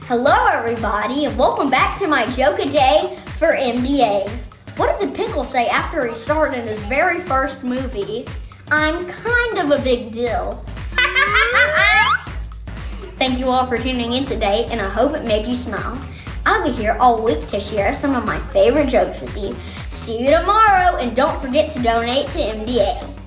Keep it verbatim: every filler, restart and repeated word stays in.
Hello everybody, and welcome back to my joke a day for M D A. What did the Pickle say after he starred in his very first movie? I'm kind of a big deal. Thank you all for tuning in today, and I hope it made you smile. I'll be here all week to share some of my favorite jokes with you. See you tomorrow, and don't forget to donate to M D A.